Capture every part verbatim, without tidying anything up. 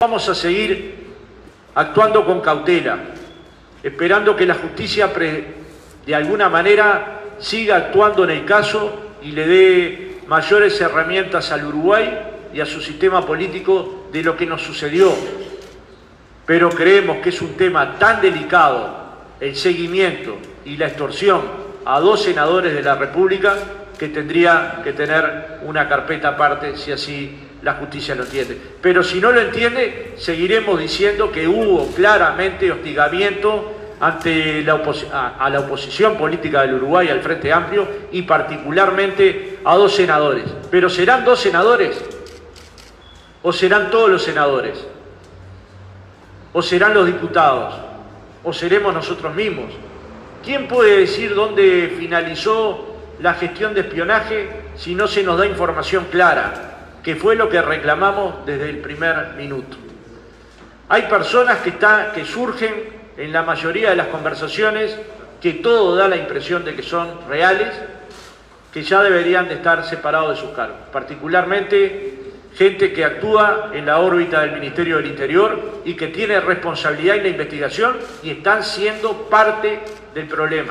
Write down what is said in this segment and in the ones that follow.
Vamos a seguir actuando con cautela, esperando que la justicia pre, de alguna manera siga actuando en el caso y le dé mayores herramientas al Uruguay y a su sistema político de lo que nos sucedió. Pero creemos que es un tema tan delicado el seguimiento y la extorsión a dos senadores de la República que tendría que tener una carpeta aparte si así la justicia lo entiende. Pero si no lo entiende, seguiremos diciendo que hubo claramente hostigamiento ante la a, a la oposición política del Uruguay, al Frente Amplio, y particularmente a dos senadores. ¿Pero serán dos senadores? ¿O serán todos los senadores? ¿O serán los diputados? ¿O seremos nosotros mismos? ¿Quién puede decir dónde finalizó la gestión de espionaje si no se nos da información clara? Que fue lo que reclamamos desde el primer minuto. Hay personas que, está, que surgen en la mayoría de las conversaciones que todo da la impresión de que son reales, que ya deberían de estar separados de sus cargos, particularmente gente que actúa en la órbita del Ministerio del Interior y que tiene responsabilidad en la investigación y están siendo parte del problema.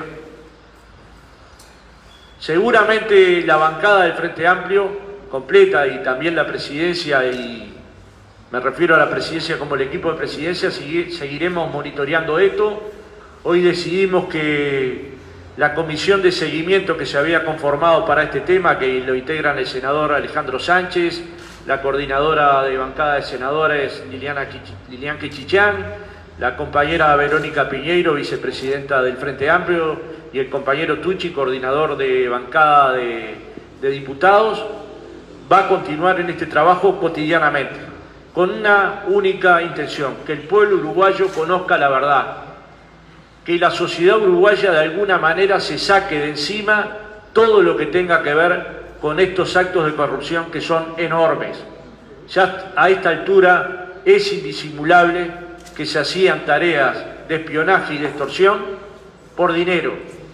Seguramente la bancada del Frente Amplio completa y también la presidencia, y me refiero a la presidencia como el equipo de presidencia, seguiremos monitoreando esto. Hoy decidimos que la comisión de seguimiento que se había conformado para este tema, que lo integran el senador Alejandro Sánchez, la coordinadora de bancada de senadores Liliana Lilian Quichichán, la compañera Verónica Piñeiro, vicepresidenta del Frente Amplio, y el compañero Tucci, coordinador de bancada de, de diputados, va a continuar en este trabajo cotidianamente, con una única intención: que el pueblo uruguayo conozca la verdad, que la sociedad uruguaya de alguna manera se saque de encima todo lo que tenga que ver con estos actos de corrupción que son enormes. Ya a esta altura es indisimulable que se hacían tareas de espionaje y de extorsión por dinero,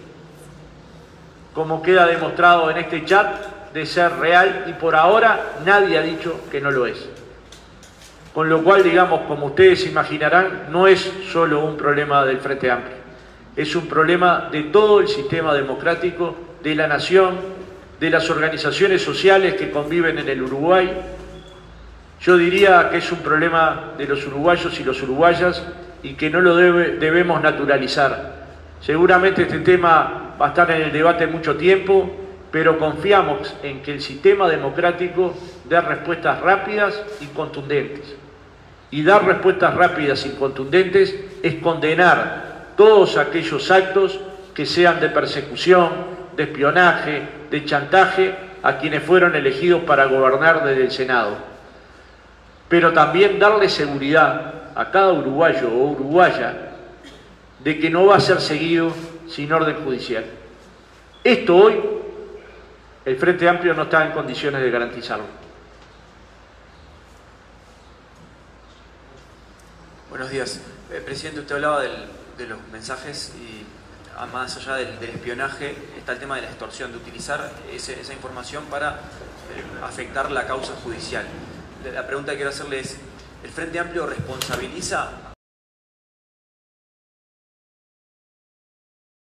como queda demostrado en este chat, de ser real, y por ahora nadie ha dicho que no lo es. Con lo cual, digamos, como ustedes imaginarán, no es solo un problema del Frente Amplio, es un problema de todo el sistema democrático, de la nación, de las organizaciones sociales que conviven en el Uruguay. Yo diría que es un problema de los uruguayos y los uruguayas y que no lo debe, debemos naturalizar. Seguramente este tema va a estar en el debate mucho tiempo, pero confiamos en que el sistema democrático dé respuestas rápidas y contundentes. Y dar respuestas rápidas y contundentes es condenar todos aquellos actos que sean de persecución, de espionaje, de chantaje a quienes fueron elegidos para gobernar desde el Senado. Pero también darle seguridad a cada uruguayo o uruguaya de que no va a ser seguido sin orden judicial. Esto hoy el Frente Amplio no está en condiciones de garantizarlo. Buenos días. Eh, presidente, usted hablaba del, de los mensajes y más allá del, del espionaje está el tema de la extorsión, de utilizar ese, esa información para eh, afectar la causa judicial. La pregunta que quiero hacerle es, ¿el Frente Amplio responsabiliza